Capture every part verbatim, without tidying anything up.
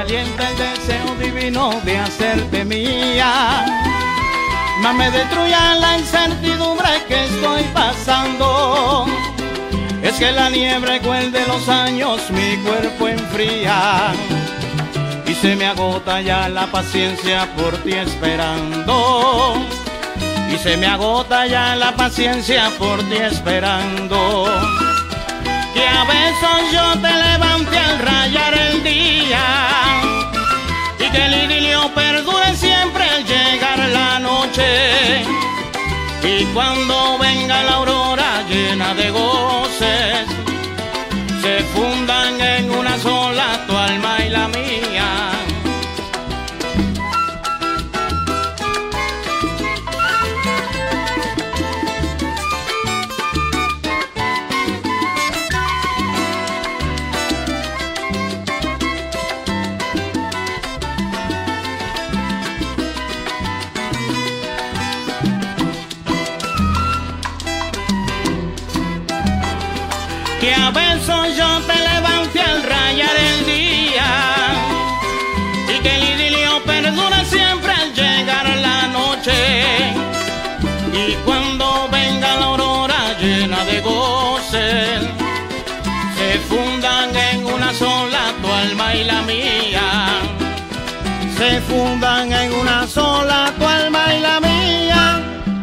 calienta el deseo divino de hacerte mía, mas me destruye la incertidumbre que estoy pasando. Es que la niebla cruel de los años mi cuerpo enfría, y se me agota ya la paciencia por ti esperando. Y se me agota ya la paciencia por ti esperando. Que a besos yo te levante al rayar el día, y que el idilio perdure siempre al llegar la noche. Y cuando venga la aurora llena de goces, se fundan en una sola tu alma y la mía. Que a besos yo te levante al rayar el día, y que el idilio perdure siempre al llegar la noche. Y cuando venga la aurora llena de goces, se fundan en una sola tu alma y la mía. Se fundan en una sola tu alma y la mía.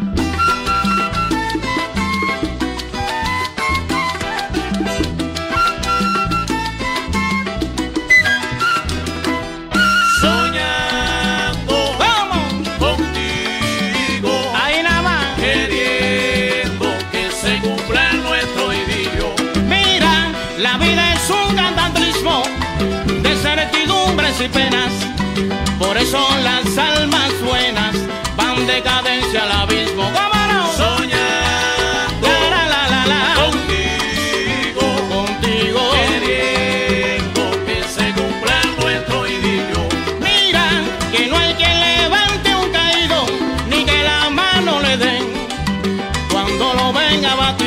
Y penas, por eso las almas buenas van de cadencia al abismo. ¿Cómo no? Soñando la, la, la, la. contigo, contigo, queriendo que se cumpla nuestro idilio. Mira, que no hay quien levante un caído, ni que la mano le den cuando lo venga a batir.